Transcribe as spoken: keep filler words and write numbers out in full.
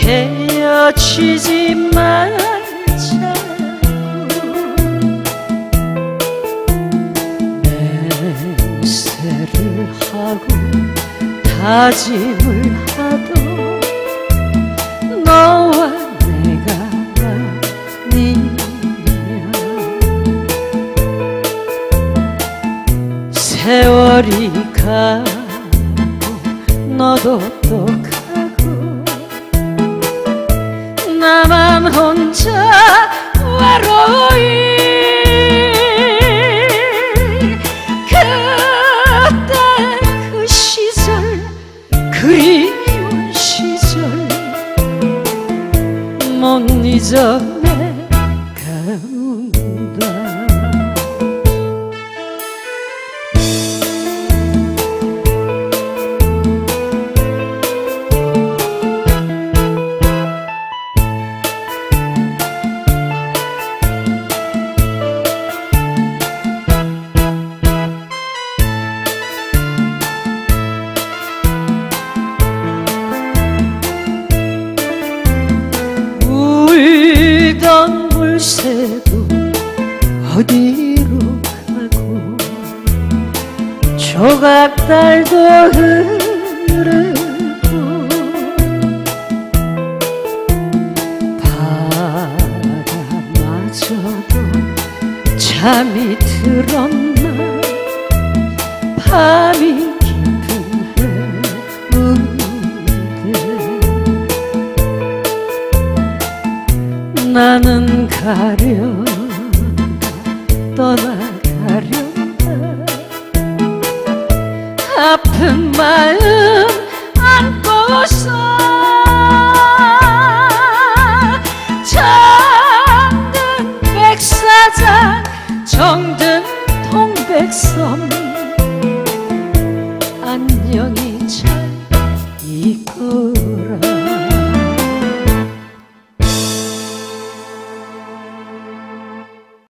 헤어지지 말자고 맹세를 하고 다짐을 하도 너와 내가 아니야. 세월이 가고 너도 또 가고 나만 혼자 외로이. 그때 그 시절 그리운 시절 못 잊어내간다. 울던 물새도 어디로 가고 조각달도 흐르고 바다마저도 잠이 들었나. 밤이 깊은 해운대 나는 가련다 떠나가련다. 아픈 마음 안고서 잠든 백사장 정든 동백섬